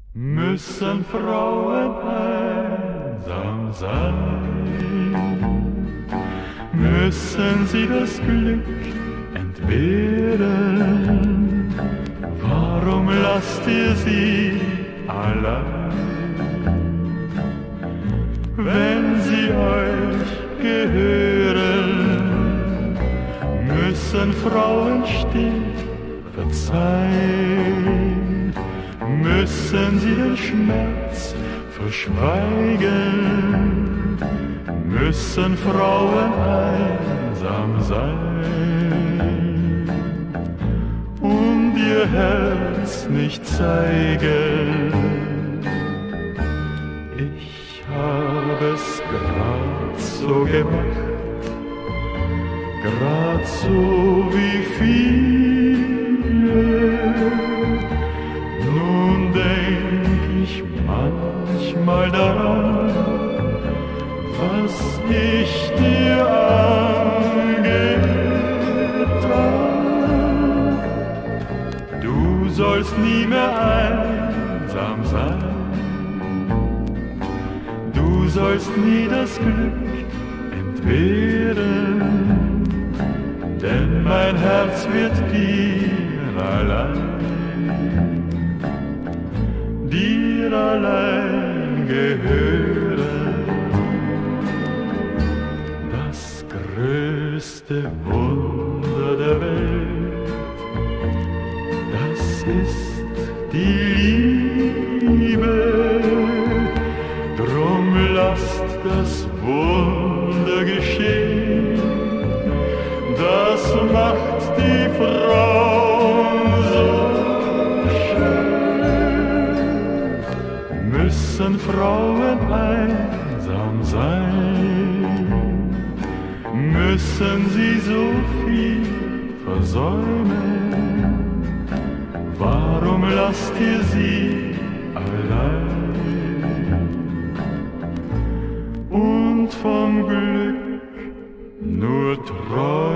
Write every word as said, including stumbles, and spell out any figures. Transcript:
Müssen Frauen einsam sein? Müssen sie das Glück entbehren? Warum lasst ihr sie allein? Wenn sie euch gehören, müssen Frauen still verzeihen, müssen sie den Schmerz verschweigen, müssen Frauen einsam sein und ihr Herz nicht zeigen. Ich hab es grad so gemacht, grad so wie viele. Nun denk ich manchmal daran, was ich dir angetan. Du sollst nie mehr einsam sein, du sollst nie das Glück entbehren, denn mein Herz wird dir allein, dir allein gehören. Das größte Wunder der Welt, das ist die Liebe. Drum lasst das Wunder geschehen, das macht die Frau so schön. Müssen Frauen einsam sein? Müssen sie so viel versäumen? Warum lasst ihr sie allein? Und vom Glück nur träumen.